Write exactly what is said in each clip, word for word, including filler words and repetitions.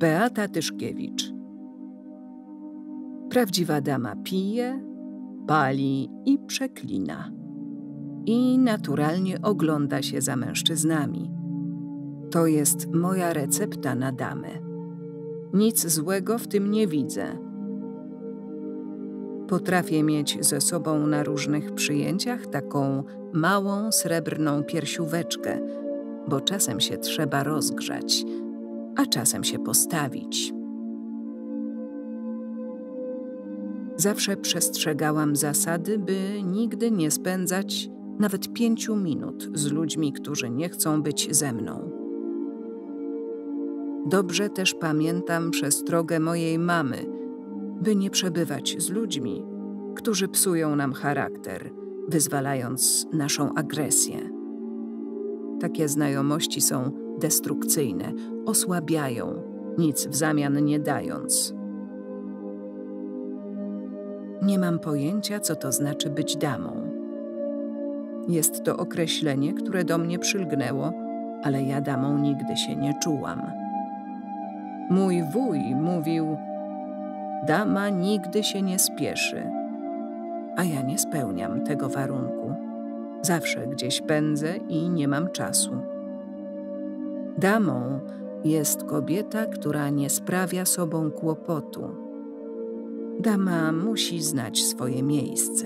Beata Tyszkiewicz. Prawdziwa dama pije, pali i przeklina. I naturalnie ogląda się za mężczyznami. To jest moja recepta na damę. Nic złego w tym nie widzę. Potrafię mieć ze sobą na różnych przyjęciach taką małą, srebrną piersióweczkę, bo czasem się trzeba rozgrzać, a czasem się postawić. Zawsze przestrzegałam zasady, by nigdy nie spędzać nawet pięciu minut z ludźmi, którzy nie chcą być ze mną. Dobrze też pamiętam przestrogę mojej mamy, by nie przebywać z ludźmi, którzy psują nam charakter, wyzwalając naszą agresję. Takie znajomości są destrukcyjne, osłabiają, nic w zamian nie dając. Nie mam pojęcia, co to znaczy być damą. Jest to określenie, które do mnie przylgnęło, ale ja damą nigdy się nie czułam. Mój wuj mówił: dama nigdy się nie spieszy, a ja nie spełniam tego warunku. Zawsze gdzieś pędzę i nie mam czasu. Damą jest kobieta, która nie sprawia sobą kłopotu. Dama musi znać swoje miejsce.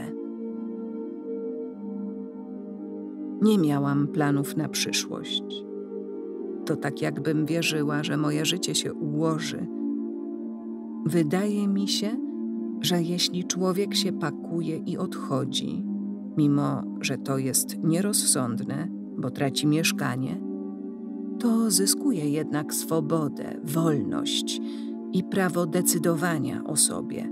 Nie miałam planów na przyszłość. To tak, jakbym wierzyła, że moje życie się ułoży. Wydaje mi się, że jeśli człowiek się pakuje i odchodzi, mimo że to jest nierozsądne, bo traci mieszkanie, to zyskuje jednak swobodę, wolność i prawo decydowania o sobie.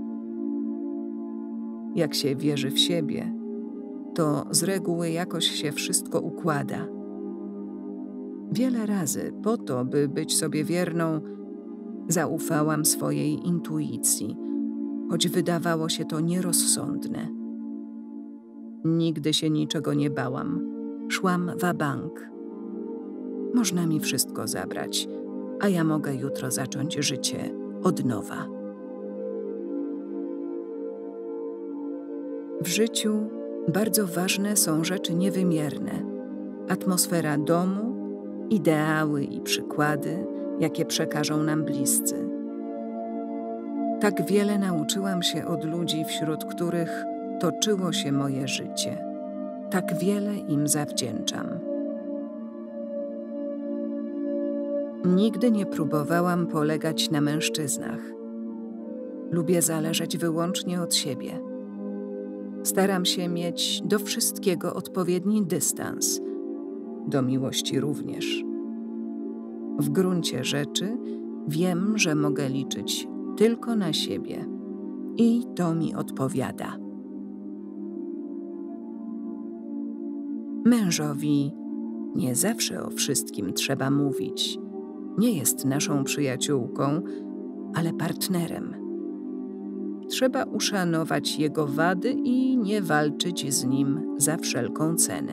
Jak się wierzy w siebie, to z reguły jakoś się wszystko układa. Wiele razy po to, by być sobie wierną, zaufałam swojej intuicji, choć wydawało się to nierozsądne. Nigdy się niczego nie bałam. Szłam wa-bank. Można mi wszystko zabrać, a ja mogę jutro zacząć życie od nowa. W życiu bardzo ważne są rzeczy niewymierne. Atmosfera domu, ideały i przykłady, jakie przekażą nam bliscy. Tak wiele nauczyłam się od ludzi, wśród których toczyło się moje życie. Tak wiele im zawdzięczam. Nigdy nie próbowałam polegać na mężczyznach. Lubię zależeć wyłącznie od siebie. Staram się mieć do wszystkiego odpowiedni dystans, do miłości również. W gruncie rzeczy wiem, że mogę liczyć tylko na siebie i to mi odpowiada. Mężowi nie zawsze o wszystkim trzeba mówić. Nie jest naszą przyjaciółką, ale partnerem. Trzeba uszanować jego wady i nie walczyć z nim za wszelką cenę.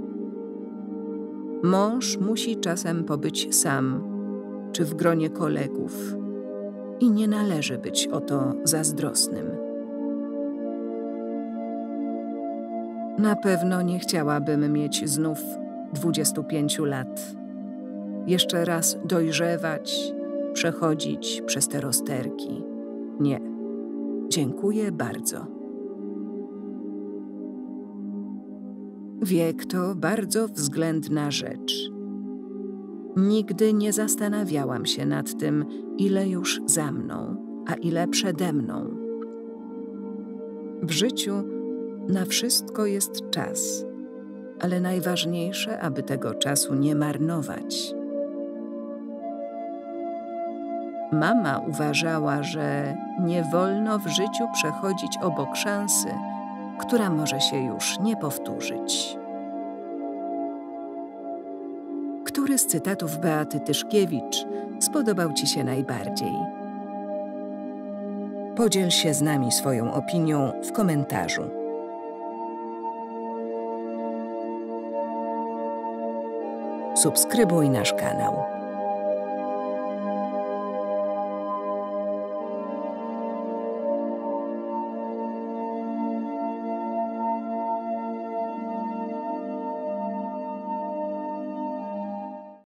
Mąż musi czasem pobyć sam, czy w gronie kolegów, i nie należy być o to zazdrosnym. Na pewno nie chciałabym mieć znów dwudziestu pięciu lat. Jeszcze raz dojrzewać, przechodzić przez te rozterki. Nie. Dziękuję bardzo. Wiek to bardzo względna rzecz. Nigdy nie zastanawiałam się nad tym, ile już za mną, a ile przede mną. W życiu na wszystko jest czas, ale najważniejsze, aby tego czasu nie marnować. Mama uważała, że nie wolno w życiu przechodzić obok szansy, która może się już nie powtórzyć. Który z cytatów Beaty Tyszkiewicz spodobał Ci się najbardziej? Podziel się z nami swoją opinią w komentarzu. Subskrybuj nasz kanał.